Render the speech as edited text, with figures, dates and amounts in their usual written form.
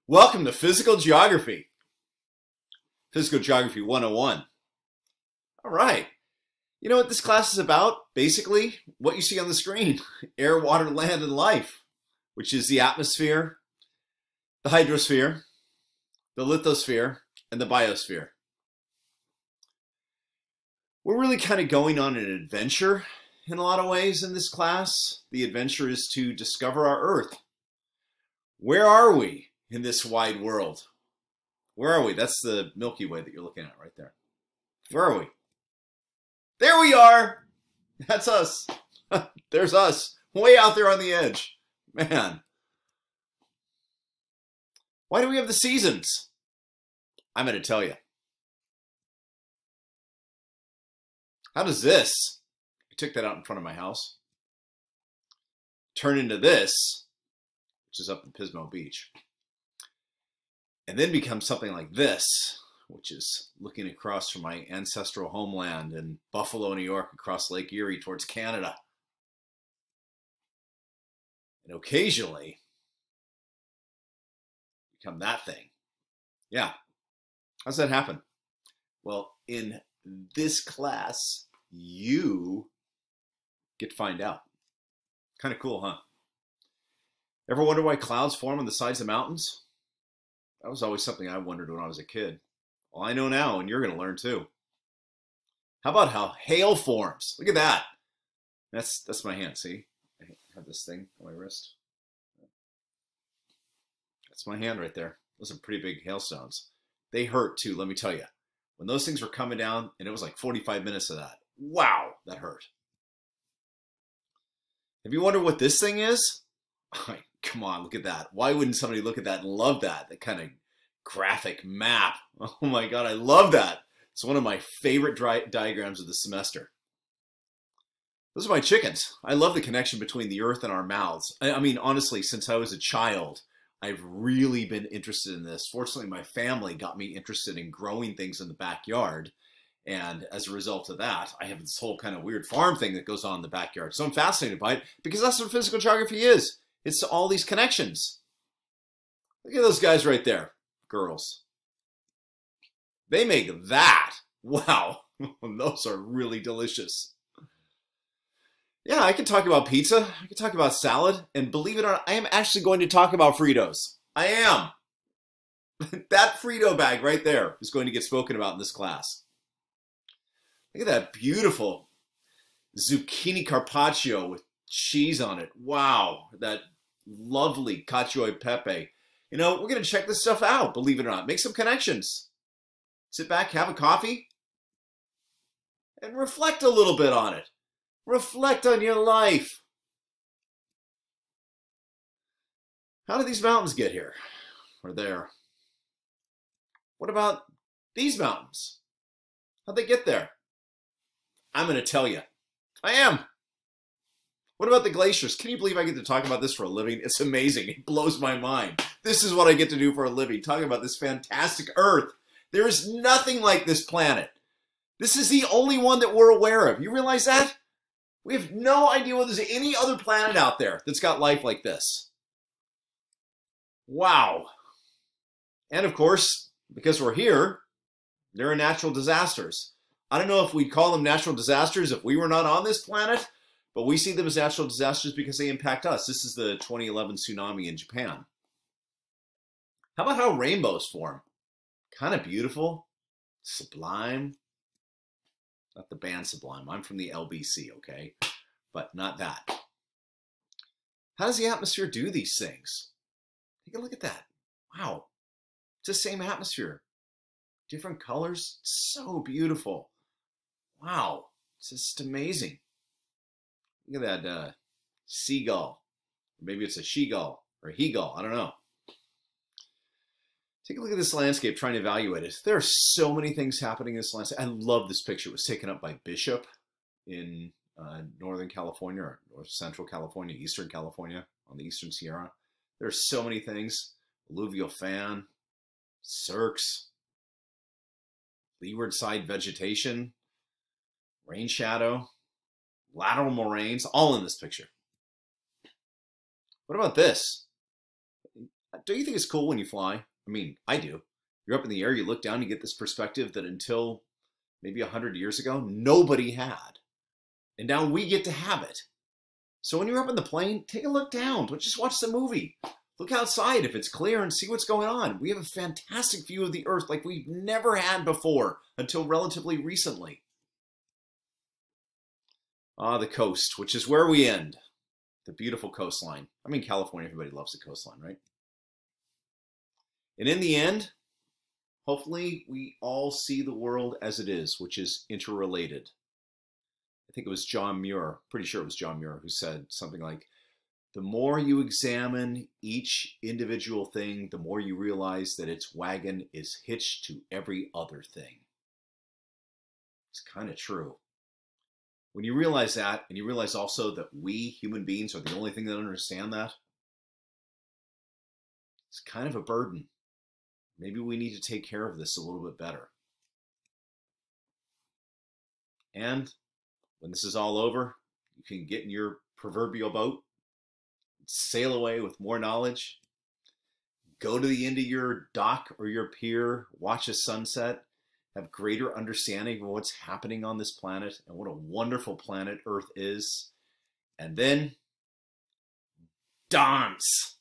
Welcome to Physical Geography. Physical Geography 101. All right. You know what this class is about? Basically, what you see on the screen. Air, water, land, and life, which is the atmosphere, the hydrosphere, the lithosphere, and the biosphere. We're really kind of going on an adventure in a lot of ways in this class. The adventure is to discover our Earth. Where are we in this wide world? Where are we? That's the Milky Way that you're looking at right there. Where are we? There we are! That's us. There's us, way out there on the edge. Man. Why do we have the seasons? I'm going to tell you. How does this, I took that out in front of my house, turn into this, which is up in Pismo Beach, and then become something like this, which is looking across from my ancestral homeland in Buffalo, New York, across Lake Erie towards Canada. And occasionally, become that thing. Yeah. How's that happen? Well, in this class, you get to find out. Kind of cool, huh? Ever wonder why clouds form on the sides of mountains? That was always something I wondered when I was a kid. Well, I know now, and you're going to learn too. How about how hail forms? Look at that. That's my hand, see? I have this thing on my wrist. That's my hand right there. Those are pretty big hailstones. They hurt too, let me tell you. When those things were coming down, and it was like 45 minutes of that. Wow, that hurt. Have you wondered what this thing is? Come on, look at that. Why wouldn't somebody look at that and love that? That kind of graphic map. Oh my God, I love that. It's one of my favorite diagrams of the semester. Those are my chickens. I love the connection between the earth and our mouths. I mean, honestly, since I was a child, I've really been interested in this. Fortunately, my family got me interested in growing things in the backyard. And as a result of that, I have this whole kind of weird farm thing that goes on in the backyard. So I'm fascinated by it because that's what physical geography is. It's all these connections. Look at those guys right there, girls. They make that. Wow, those are really delicious. Yeah, I can talk about pizza. I can talk about salad. And believe it or not, I am actually going to talk about Fritos. I am. That Frito bag right there is going to get spoken about in this class. Look at that beautiful zucchini carpaccio with cheese on it. Wow, that lovely cacio e pepe. You know, we're going to check this stuff out, believe it or not. Make some connections. Sit back, have a coffee, and reflect a little bit on it. Reflect on your life. How did these mountains get here? Or there? What about these mountains? How'd they get there? I'm going to tell you. I am. What about the glaciers? Can you believe I get to talk about this for a living? It's amazing. It blows my mind. This is what I get to do for a living, talking about this fantastic Earth. There is nothing like this planet. This is the only one that we're aware of. You realize that? We have no idea whether there's any other planet out there that's got life like this. Wow. And of course, because we're here, there are natural disasters. I don't know if we'd call them natural disasters if we were not on this planet, but we see them as natural disasters because they impact us. This is the 2011 tsunami in Japan. How about how rainbows form? Kind of beautiful, sublime. Not the band Sublime. I'm from the LBC, okay? But not that. How does the atmosphere do these things? Take a look at that. Wow. It's the same atmosphere. Different colors. So beautiful. Wow. It's just amazing. Look at that seagull. Maybe it's a she-gull or a he-gull. I don't know. Take a look at this landscape, trying to evaluate it. There are so many things happening in this landscape. I love this picture. It was taken up by Bishop in Northern California or Central California, Eastern California, on the Eastern Sierra. There are so many things. Alluvial fan, cirques, leeward side vegetation, rain shadow, lateral moraines, all in this picture. What about this? Don't you think it's cool when you fly? I mean, I do. You're up in the air, you look down, you get this perspective that until maybe 100 years ago, nobody had. And now we get to have it. So when you're up in the plane, take a look down. Don't just watch the movie. Look outside if it's clear and see what's going on. We have a fantastic view of the Earth like we've never had before until relatively recently. Ah, the coast, which is where we end. The beautiful coastline. I mean, California, everybody loves the coastline, right? And in the end, hopefully we all see the world as it is, which is interrelated. I think it was John Muir, pretty sure it was John Muir, who said something like, the more you examine each individual thing, the more you realize that its wagon is hitched to every other thing. It's kind of true. When you realize that, and you realize also that we, human beings, are the only thing that understand that, it's kind of a burden. Maybe we need to take care of this a little bit better. And when this is all over, you can get in your proverbial boat, sail away with more knowledge, go to the end of your dock or your pier, watch a sunset, have greater understanding of what's happening on this planet and what a wonderful planet Earth is, and then dance.